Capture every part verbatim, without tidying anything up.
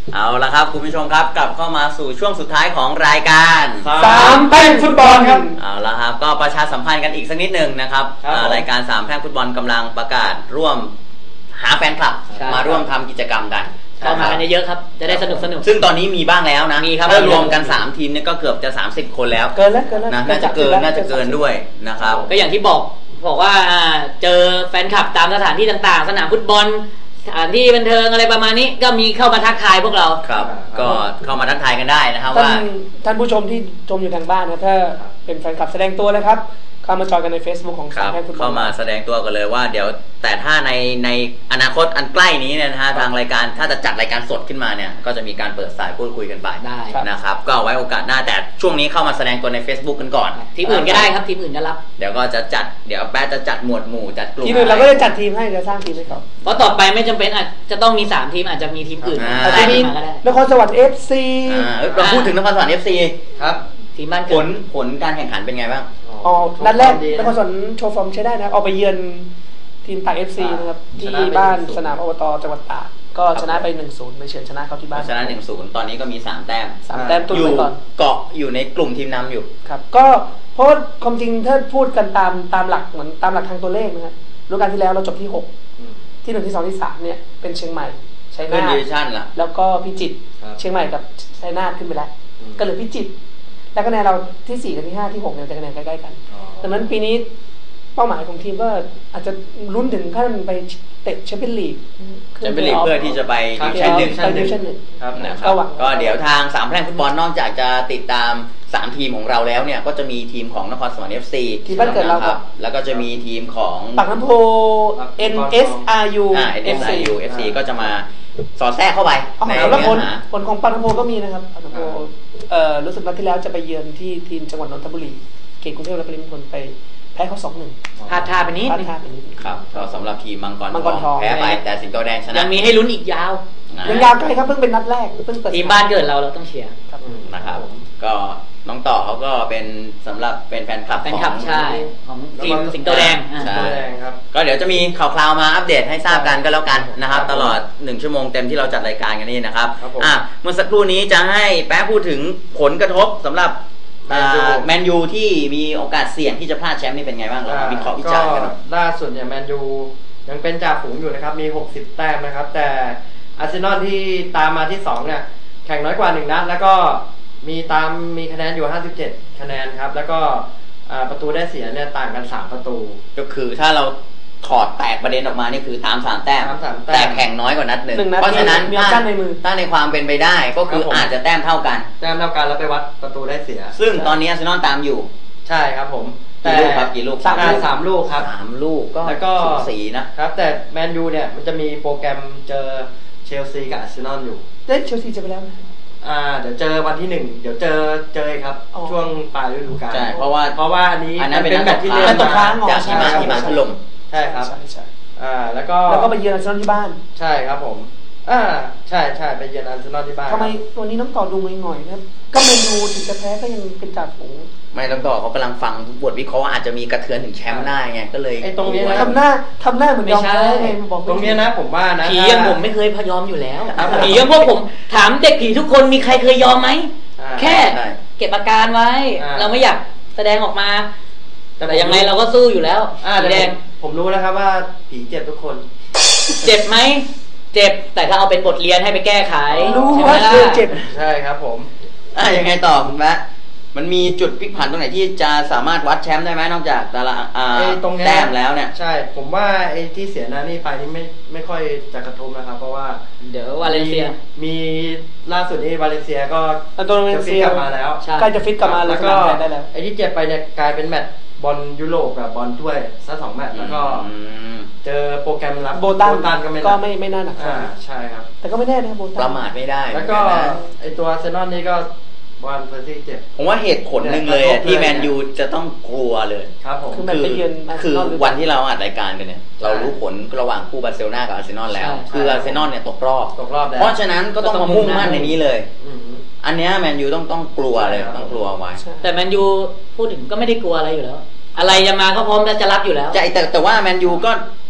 เอาละครับคุณผู้ชมครับกลับเข้ามาสู่ช่วงสุดท้ายของรายการสามแพร่งฟุตบอลครับเอาละครับก็ประชาสัมพันธ์กันอีกสักนิดหนึ่งนะครับรายการสามแพร่งฟุตบอลกำลังประกาศร่วมหาแฟนคลับมาร่วมทำกิจกรรมกันเข้ามากันเยอะครับจะได้สนุกสนุกซึ่งตอนนี้มีบ้างแล้วนะถ้ารวมกันสามทีมเนี่ยก็เกือบจะสามสิบคนแล้วเกินแล้วเกินแล้วน่าจะเกินน่าจะเกินด้วยนะครับก็อย่างที่บอกบอกว่าเจอแฟนคลับตามสถานที่ต่างๆสนามฟุตบอลสถานที่บันเทิงอะไรประมาณนี้ก็มีเข้ามาทักทายพวกเราครับก็เข้ามาทักทายกันได้นะครับว่าท่านผู้ชมที่ชมอยู่ทางบ้านนะถ้าเป็นแฟนคลับแสดงตัวเลยครับเข้ามาจอยกันใน Facebook ของสามแพร่งฟุตบอลเข้ามาแสดงตัวกันเลยว่าเดี๋ยวแต่ถ้าในในอนาคตอันใกล้นี้เนี่ยนะฮะทางรายการถ้าจะจัดรายการสดขึ้นมาเนี่ยก็จะมีการเปิดสายพูดคุยกันไปได้นะครับก็ไว้โอกาสหน้าแต่ช่วงนี้เข้ามาแสดงตัวใน Facebook กันก่อนทีมอื่นก็ได้ครับทีมอื่นก็รับเดี๋ยวก็จะจัดเดี๋ยวแป๊ะจะจัดหมวดหมู่จัดกลุ่มทีมอื่นเราก็จะจัดทีมให้จะสร้างทีมให้เขาเพราะต่อไปไม่จำเป็นอาจจะต้องมีสามทีมอาจจะมีทีมอื่นอาจจะมีนครสวรรค์ เอฟ ซีเราพูดถึงนครสวรรค์ เอฟ ซีครับทีมบ้านผลผลการแข่งขันเป็นไงบ้างอ๋อนัดแรกนครสวรรค์โชว์ฟอร์มใช้ได้นะออกไปเยือนทีมตาก เอฟ ซี นะครับที่บ้านสนามอบตจังหวัดตากก็ชนะไป หนึ่งศูนย์ ไม่เฉือนชนะเขาที่บ้านชนะ หนึ่งศูนย์ ตอนนี้ก็มีสามแต้มสามแต้มตุ้นไปก่อนเกาะอยู่ในกลุ่มทีมนำอยู่ครับก็เพราะความจริงถ้าพูดกันตามตามหลักเหมือนตามหลักทางตัวเลขนะครับฤดูกาลที่แล้วเราจบที่หกที่หนึ่งที่สองที่สามเนี่ยเป็นเชียงใหม่ชัยนาทแล้วก็พิจิตรเชียงใหม่กับชัยนาทขึ้นไปแล้วก็เหลือพิจิตรแล้วคะแนนเราที่สี่กับที่ห้าที่หกเนี่ยจะคะแนนใกล้ๆกันดังนั้นปีนี้เป้าหมายของทีมก็อาจจะลุ้นถึงขั้นไปเตะแชมเปี้ยนลีกแชมเปี้ยนลีกเพื่อที่จะไปดิวิชั่นหนึ่งไปดิวิชั่นหนึ่งครับนะครับก็เดี๋ยวทางสามแพร่งฟุตบอลนอกจากจะติดตามสามทีมของเราแล้วเนี่ยก็จะมีทีมของนครสวรรค์ เอฟ ซีทีมบ้านเกิดเราครับแล้วก็จะมีทีมของปากน้ำโพ เอ็น เอส อาร์ ยูอ่า เอ็น เอส อาร์ ยู เอฟ ซี ก็จะมาสอดแทรกเข้าไปในเนื้อหาผลของปากน้ำโพก็มีนะครับปากน้ำโพเอ่อรู้สึกนัดที่แล้วจะไปเยือนที่ทีมจังหวัดนนทบุรีเขตกรุงเทพและปริมณฑลไปแพ้เขา สองหนึ่งพลาดท่าไปนิดพลาดท่าไปนิดครับก็สำหรับทีมมังกรทองแพ้ไปแต่สิงโตแดงชนะยังมีให้ลุ้นอีกยาวยังยาวไกลครับเพิ่งเป็นนัดแรกเพิ่งเปิดทีมบ้านเกิดเราเราต้องเชียร์นะครับก็น้องต่อเขาก็เป็นสำหรับเป็นแฟนคลับของใช่ของทีมสิงโตแดงใช่ครับก็เดี๋ยวจะมีข่าวคราวมาอัปเดตให้ทราบกันก็แล้วกันนะครับตลอดหนึ่งชั่วโมงเต็มที่เราจัดรายการกันนี่นะครับอ่ะเมื่อสักครู่นี้จะให้แป๊ะพูดถึงผลกระทบสำหรับแมนยูที่มีโอกาสเสี่ยงที่จะพลาดแชมป์นี่เป็นไงบ้างเราวิเคราะห์วิจารณ์กันล่าสุดเนี่ยแมนยูยังเป็นจ่าฝูงอยู่นะครับมีหกสิบแต้มนะครับแต่อาร์เซนอลที่ตามมาที่สองเนี่ยแข่งน้อยกว่าหนึ่งนัดแล้วก็มีตามมีคะแนนอยู่ห้าสิบเจ็ดคะแนนครับแล้วก็ประตูได้เสียเนี่ยต่างกันสามประตูก็คือถ้าเราถอดแตกประเด็นออกมานี่คือตามสามแต้มแต่แข่งน้อยกว่านัดหนึ่งเพราะฉะนั้นถ้าในความเป็นไปได้ก็คืออาจจะแต้มเท่ากันแต้มเท่ากันแล้วไปวัดประตูได้เสียซึ่งตอนนี้อาร์เซนอลตามอยู่ใช่ครับผมกี่ลูกครับกี่ลูกสามสามลูกครับสามลูกก็แล้วก็สีนะครับแต่แมนยูเนี่ยมันจะมีโปรแกรมเจอเชลซีกับอาร์เซนอลอยู่เอ๊ะเชลซีจะไปแล้วอ่าเดี๋ยวเจอวันที่หนึ่งเดี๋ยวเจอเจอครับช่วงปลายฤดูกาลใช่เพราะว่าเพราะว่าอันนี้อันนั้นเป็นแมตช์ที่เลื่อนมาจากหิมะหิมะถล่มใช่ครับใช่ใช่อ่าแล้วก็แล้วก็ไปเยือนอาร์เซนอลที่บ้านใช่ครับผมอ่าใช่ใช่ไปเยือนอาร์เซนอลที่บ้านทำไมวันนี้น้องต่อดูงอยๆนะก็แมนยูถึงจะแพ้ก็ยังเป็นจ่าฝูงไม่น้องต่อเขากำลังฟังบทวิเคราะห์อาจจะมีกระเทือนถึงแชมป์ได้ไงก็เลยไอ้ตรงนี้ทำหน้าทำหน้าเหมือนยอมแพ้ไงบอกตรงนี้นะผมว่านะผียังผมไม่เคยพยอมอยู่แล้วผียังพวกผมถามเด็กผีทุกคนมีใครเคยยอมไหมแค่เก็บอาการไว้เราไม่อยากแสดงออกมาแต่ยังไงเราก็สู้อยู่แล้วแสดงผมรู้แล้วครับว่าผีเจ็บทุกคนเจ็บไหมเจ็บแต่ถ้าเอาเป็นบทเรียนให้ไปแก้ไขรู้ว่าเจ็บใช่ครับผมอ่ะยังไงต่อคุณแม่มันมีจุดพลิกผันตรงไหนที่จะสามารถวัดแชมป์ได้ไหมนอกจากแต่ละแต้มแล้วเนี่ยใช่ผมว่าไอ้ที่เสียนะนี่ไปนี่ไม่ไม่ค่อยจะกระทบนะครับเพราะว่าเดี๋ยววาเลนเซียมีล่าสุดนี้วาเลนเซียก็จะฟิตกลับมาแล้วใกล้จะฟิตกลับมาแล้วก็ไอ้ที่เจ็บไปเนี่ยกลายเป็นแมตช์บอลยุโรปกับบอลถ้วยซะสองแมตช์แล้วก็เจอโปรแกรมรับโบตันก็ไม่ไม่น่าหนักใช่ครับแต่ก็ไม่แน่นะโบตันประมาทไม่ได้แล้วก็ไอ้ตัวอาร์เซนอลนี่ก็บอลเพอร์ซี่เจ็บผมว่าเหตุผลหนึ่งเลยที่แมนยูจะต้องกลัวเลยครับผมคือคือวันที่เราอัดรายการกันเนี่ยเรารู้ผลระหว่างคู่บาร์เซโลนากับอาร์เซนอลแล้วคืออาร์เซนอลเนี่ยตกรอบตกรอบแล้วเพราะฉะนั้นก็ต้องมามุ่งมั่นในนี้เลยอันนี้แมนยูต้องต้องกลัวเลยต้องกลัวไว้แต่แมนยูพูดถึงก็ไม่ได้กลัวอะไรอยู่แล้วอะไรจะมาก็พร้อมจะรับอยู่แล้วแต่แต่ว่าแมนยูก็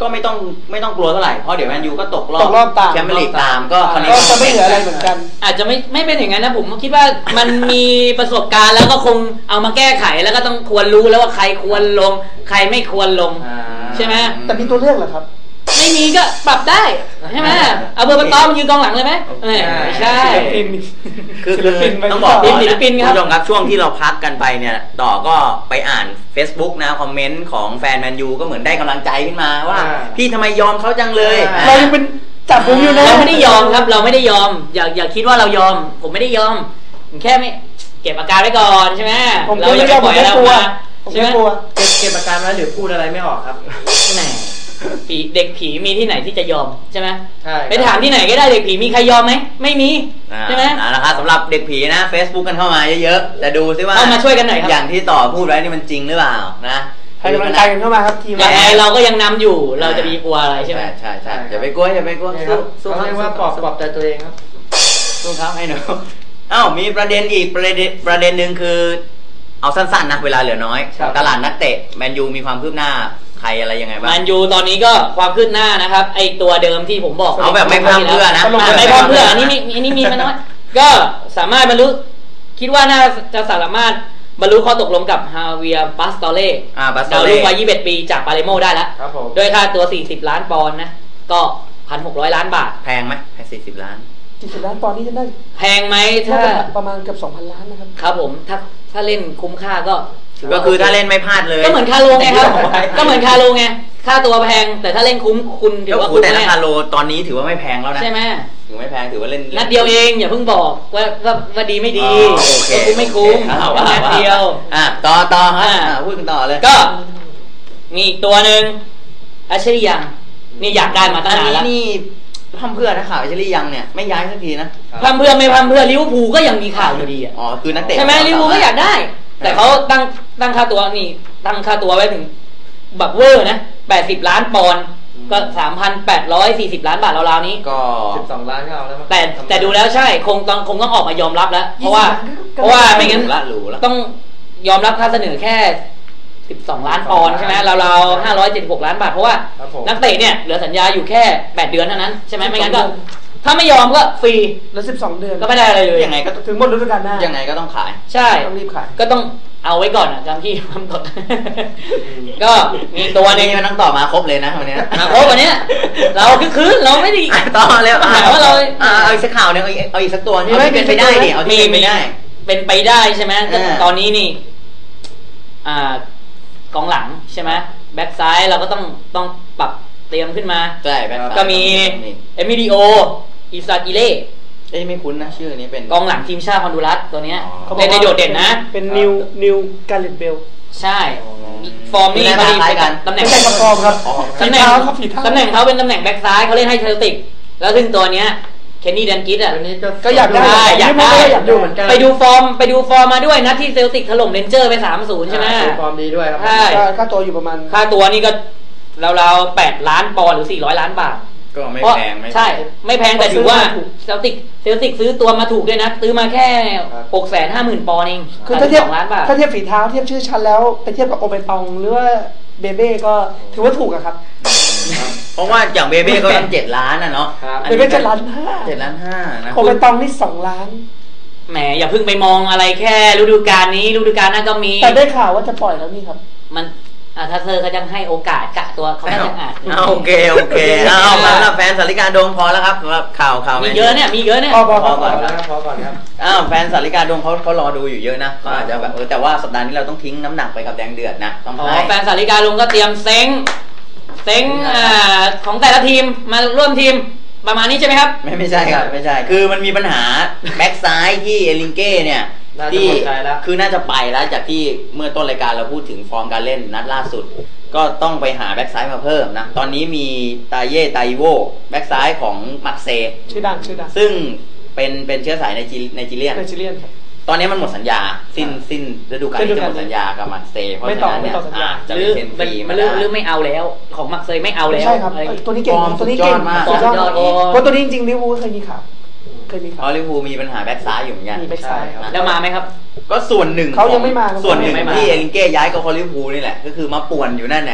ก็ไม่ต้องไม่ต้องกลัวเท่าไหร่เพราะเดี๋ยวแมนยูก็ตกรอบตกรอบตามแชมเปี้ยนลีกตามก็คราวนี้ก็จะไม่เหลืออะไรเหมือนกันอาจจะไม่ไม่เป็นอย่างนั้นนะผมคิดว่ามันมีประสบการณ์แล้วก็คงเอามาแก้ไขแล้วก็ต้องควรรู้แล้วว่าใครควรลงใครไม่ควรลงใช่ไหมแต่มีตัวเลือกเหรอครับไม่มีก็ปรับได้ใช่ไหมเอาเบอร์ปตอมยืนกองหลังเลยไหมไม่ใช่คือคือต้องบอกก่อนนะคุณผู้ชมครับช่วงที่เราพักกันไปเนี่ยต่อก็ไปอ่าน Facebook นะคอมเมนต์ของแฟนแมนยูก็เหมือนได้กำลังใจขึ้นมาว่าพี่ทำไมยอมเขาจังเลยเรายังเป็นจับผมอยู่นะเราไม่ได้ยอมครับเราไม่ได้ยอมอย่าอย่าคิดว่าเรายอมผมไม่ได้ยอมแค่ไม่เก็บอาการไว้ก่อนใช่ไหมเราอย่าไปปล่อยแล้วมาใช่ไหมเก็บเก็บอาการไว้หรือพูดอะไรไม่ออกครับแหมผีเด็กผีมีที่ไหนที่จะยอมใช่ไหมใช่ไปถามที่ไหนก็ได้เด็กผีมีใครยอมไหมไม่มีใช่ไหมนะครับสำหรับเด็กผีนะ Facebook กันเข้ามาเยอะๆแต่ดูซิว่าเข้ามาช่วยกันหน่อยครับอย่างที่ต่อพูดไว้นี่มันจริงหรือเปล่านะให้กำลังใจกันเข้ามาครับทีมเราก็ยังนำอยู่เราจะมีกลัวอะไรใช่ไหมใช่ใช่อย่าไปกลัวอย่าไปกลัวสู้สู้เขาเรียกว่าปลอบปลอบใจตัวเองครับสู้ครับให้หนูอ้าวมีประเด็นอีกประเด็นประเด็นหนึ่งคือเอาสั้นๆนะเวลาเหลือน้อยตลาดนักเตะแมนยูมีความคืบหน้าใครอะไรยังไงบ้างแมนยูตอนนี้ก็ความคืบหน้านะครับไอตัวเดิมที่ผมบอกเอาแบบไม่พร่ำเพื่อนะไม่พร่ำเพื่ออันนี้นี่อันนี้มีมาน้อยก็สามารถบรรลุคิดว่าน่าจะสามารถบรรลุข้อตกลงกับฮาเวียร์ปาสตอเล่ดาวรุ่งวัยยี่สิบเอ็ดปีจากปาเลโมได้แล้วด้วยค่าตัวสี่สิบล้านปอนด์นะก็ หนึ่งพันหกร้อย ล้านบาทแพงไหมแพงสี่สิบล้านสี่สิบล้านปอนด์นี่จะได้แพงไหมถ้าประมาณเกือบ สองพัน ล้านนะครับครับผมถ้าถ้าเล่นคุ้มค่าก็ก็คือถ้าเล่นไม่พลาดเลยก็เหมือนคาโลไงครับก็เหมือนคาโลไงค่าตัวแพงแต่ถ้าเล่นคุ้มคุณถือว่าคุ้มแต่คาโลตอนนี้ถือว่าไม่แพงแล้วนะใช่ไหมถือไม่แพงถือว่าเล่นนัดเดียวเองอย่าเพิ่งบอกว่าว่าว่าดีไม่ดีคุ้มไม่คุ้มนัดเดียวอ่ะต่อต่อฮะพูดกันต่อเลยก็มีอีกตัวหนึ่งอัชชริยังนี่อยากได้มาตั้งนานแล้วนี่พัมเพื่อนะข่าวอัชชริยังเนี่ยไม่ย้ายสักทีนะพัมเพื่อไม่พัมเพื่อลิเวอร์พูลก็ยังมีข่าวอยู่ดีอ๋อคือนักเตะใช่ไหมลิเวอร์พูลก็อยากได้แต่เขาตั้งตั้งค่าตัวนี่ตั้งค่าตัวไว้ถึงบักเวอร์นะแปดสิบล้านปอนด์ก็ สามพันแปดร้อยสี่สิบ ล้านบาทราวๆนี้ก็สิบสองล้านก็เอาแล้วแต่แต่ดูแล้วใช่คงต้องคงต้องออกมายอมรับแล้วเพราะว่าเพราะว่าไม่งั้นต้องยอมรับค่าเสนอแค่สิบสองล้านปอนด์ใช่ไหมราวๆห้าร้อยเจ็ดสิบหกล้านบาทเพราะว่านักเตะเนี่ยเหลือสัญญาอยู่แค่แปดเดือนเท่านั้นใช่ไหมไม่งั้นก็ถ้าไม่ยอมก็ฟรีแล้วสิบสองเดือนก็ไม่ได้อะไรเลยยังไงก็ถึงหมดฤดูกาลหน้ายังไงก็ต้องขายใช่ต้องรีบขายก็ต้องเอาไว้ก่อนอ่ะจำที่ทำกดก็มีตัวนึงมันต้องต่อมาครบเลยนะวันนี้มาครบวันนี้เราคือคืนเราไม่ได้ต่อแล้วหมายว่าเราเอาอีกสักข่าวนึงเอาอีกสักตัวที่เป็นไปได้ดิเอาที่เป็นไปได้เป็นไปได้ใช่ไหมตอนนี้นี่อ่ากองหลังใช่ไหมแบ็คซ้ายเราก็ต้องต้องปรับเตรียมขึ้นมาใช่ก็มีเอมิดิโออิซากิเล่เอ้ไม่คุ้นนะชื่อนี้เป็นกองหลังทีมชาติฮอนดูรัสตัวเนี้ยเล่นได้โดดเด่นนะเป็นนิวนิวกาเลตเบลใช่ฟอร์มนี่พอดีกันตำแหน่งไม่ใช่ฟอร์มครับตำแหน่งตำแหน่งเขาเป็นตำแหน่งแบ็คซ้ายเขาเล่นให้เชลติกแล้วซึ่งตัวเนี้ยเคนนี่แดนกิสอ่ะก็อยากได้อยากได้ไปดูฟอร์มไปดูฟอร์มมาด้วยนะที่เซลติกถล่มเรนเจอร์ไป สามศูนย์ ใช่ไหมฟอร์มดีด้วยครับใช่ค่าตัวอยู่ประมาณค่าตัวนี่ก็ราวๆแปดล้านปอนด์หรือสี่ร้อยล้านบาทก็ไม่แพงใช่ไม่แพงแต่ถือว่าเซลติกเซลติกซื้อตัวมาถูกด้วยนะซื้อมาแค่ หกแสนห้าหมื่น ปอนด์เองคือถ้าเทียบถ้าเทียบฝีเท้าเทียบชื่อชั้นแล้วไปเทียบกับโอเปตองหรือว่าเบเบ้ก็ถือว่าถูกอะครับเพราะว่าอย่างเบเบ้ก็ตั้งเจ็ดล้านนะเนาะเบเบ้เจ็ดล้านห้าเจ็ดล้านห้านะโอเปตองนี่สองล้านแหมอย่าเพิ่งไปมองอะไรแค่ฤดูกาลนี้ฤดูกาลหน้าก็มีแต่ได้ข่าวว่าจะปล่อยแล้วนี่ครับมันอ่าถ้าเธอเขาจะให้โอกาสกะตัวเขาไม่จะอ่านโอเคโอเคเอามาแล้วแฟนสาริกาดงพอแล้วครับสำหรับข่าวข่าวมีเยอะเนี่ยมีเยอะเนี่ยพอพอพอก่อนครับพอก่อนครับอ้าวแฟนสาริกาดงเขาเขารอดูอยู่เยอะนะก็อาจจะแบบเออแต่ว่าสัปดาห์นี้เราต้องทิ้งน้ำหนักไปกับแดงเดือดนะต้องให้แฟนสาริกาดงก็เตรียมเซ็งเซ็งอ่าของแต่ละทีมมาร่วมทีมประมาณนี้ใช่ไหมครับไม่ไม่ใช่ครับไม่ใช่คือมันมีปัญหาแบ็กซ้ายที่เอลิงเก้เนี่ยที่คือน่าจะไปแล้วจากที่เมื่อต้นรายการเราพูดถึงฟอร์มการเล่นนัดล่าสุดก็ต้องไปหาแบ็กซ้ายมาเพิ่มนะตอนนี้มีตาเย่ตาอิโวแบ็กซ้ายของมักเซชื่อดังชื่อดังซึ่งเป็นเป็นเชื้อสายในจีในจีเรียนในจีเรียนครับตอนนี้มันหมดสัญญาสิ้นสิ้นฤดูกาลที่จะหมดสัญญากับมักเซเพราะฉะนั้นเนี่ยจะเป็นเซ็นฟรีมาหรือไม่เอาแล้วของมักเซไม่เอาแล้วใช่ครับตัวนี้เก่งตัวนี้เก่งมากเพราะตัวนี้จริงๆลิเวอร์พูลเคยมีข่าวเคยมีข่าวลิเวอร์พูลมีปัญหาแบ็กซ้ายอยู่เหมือนกันมีแบ็กซ้ายแล้วมาไหมครับก็ส่วนหนึ่งเขายังไม่มาส่วนหนึ่งที่เอลิงเก้ย้ายกับลิเวอร์พูลนี่แหละก็คือมาป่วนอยู่นั่นแหละนะ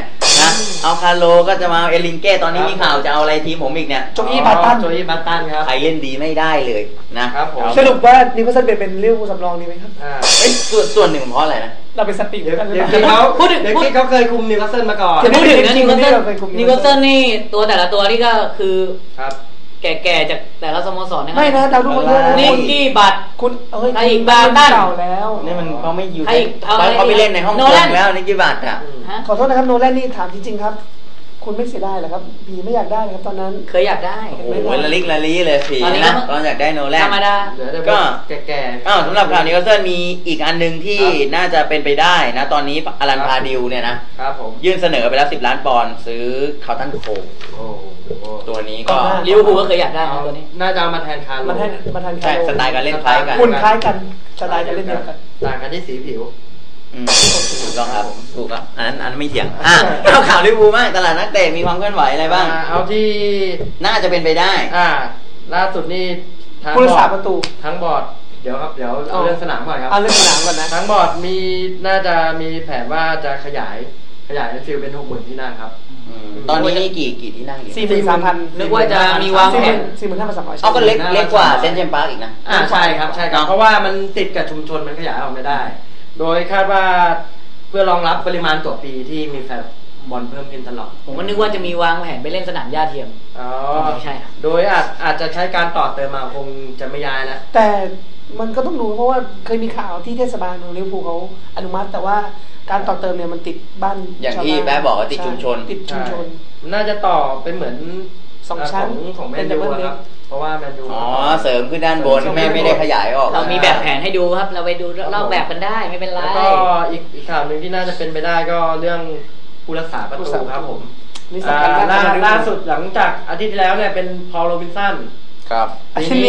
นะเอาคาร์โลก็จะมาเอลิงเก้ตอนนี้มีข่าวจะเอาอะไรทีมผมอีกเนี่ยโจอี้บาตันโจอี้บาตันครับใครเล่นดีไม่ได้เลยนะครับผมสรุปว่านิวคาสเซิลเป็นลิเวอร์พูลสำรองดีไหมครับเอ้ยส่วนส่วนหนึ่งเพราะอะไรนะเราเป็นสติเดี๋ยวกันเดี๋ยวเขาพูดถึงพูดเขาเคยคุมนิวคาสเซิลมาก่อนพูดถึงนะนิวคาสเซิลนิวคาสเซิลนี่ตัวแต่ละตัวนี่ก็คือครับแก่ๆจากแต่ละสโมสรนะครับไม่นะดาวรุ่งเยอะนี่กี้บัตรคุณเอ้ยไทยอีกบาตันเก่าแล้วนี่มันเขาไม่อยู่เขาไปเล่นในห้องกงแล้วนี่กี่บาทอ่ะขอโทษนะครับโนแลนนี่ถามจริงๆครับคุณไม่เสียดายเหรอครับพีไม่อยากได้ครับตอนนั้นเคยอยากได้โอ้โหละลิกละลีเลยพีนะตอนอยากได้โนแลนธรรมดาก็แก่ๆอ้าวสำหรับข่าวนิวคาสเซิลมีอีกอันนึงที่น่าจะเป็นไปได้นะตอนนี้อลันพาดิวเนี่ยนะครับผมยื่นเสนอไปแล้วสิบล้านปอนด์ซื้อคาร์ตันโคตัวนี้ก็ลิเวอร์พูลก็เคยยากได้ตัวนี้น่าจะมาแทนคาร์โลมาแทนมาแทนคาร์โลสไตล์การเล่นคล้ายกันคุณคล้ายกันสไตล์การเล่นเดียวกันต่างกันที่สีผิวอืมถูกต้องครับถูกครับอันนั้นอันนั้นไม่เถียงอ่ะเอาข่าวลิเวอร์พูลมากตลาดนักเตะมีความเคลื่อนไหวอะไรบ้างเอาที่น่าจะเป็นไปได้อ่าล่าสุดนี่ทั้งบอร์ดประตูทั้งบอร์ดเดี๋ยวครับเดี๋ยวเอาเรื่องสนามก่อนครับเอาเรื่องสนามก่อนนะทั้งบอร์ดมีน่าจะมีแผนว่าจะขยายขยายแอนฟิลด์เป็นหกหมื่นที่นั่งครับตอนนี้นี่กี่กี่ที่นั่งอยู่สี่หมื่นสามพันนึกว่าจะมีวางแผนสี่หมื่นห้าพันสามร้อยเอาก็เล็กเล็กกว่าเซนต์เจมส์พาร์คอีกนะอ่าใช่ครับใช่ครับเพราะว่ามันติดกับชุมชนมันขยายออกไม่ได้โดยคาดว่าเพื่อรองรับปริมาณต่อปีที่มีแฟนบอลเพิ่มขึ้นตลอดผมก็นึกว่าจะมีวางแผนไปเล่นสนามหญ้าเทียมอ๋อไม่ใช่ครับโดยอาจอาจจะใช้การต่อเติมมาคงจะไม่ย้ายแล้วแต่มันก็ต้องดูเพราะว่าเคยมีข่าวที่เทศบาลของลิเวอร์พูลเขาอนุมัติแต่ว่าการต่อเติมเนี่ยมันติดบ้านอย่างที่แป๊บบอกว่าติดชุมชนติดชุมชนน่าจะต่อเป็นเหมือนสองชั้นของแมนยูครับเพราะว่าแมนยูอ๋อเสริมขึ้นด้านบนแม่ไม่ได้ขยายออกเรามีแบบแผนให้ดูครับเราไปดูเล่าแบบกันได้ไม่เป็นไรแล้วก็อีกอีกข่าวหนึ่งที่น่าจะเป็นไปได้ก็เรื่องผู้รักษาประตูครับผมล่าล่าสุดหลังจากอาทิตย์ที่แล้วเนี่ยเป็นพอลโรบินสันครับ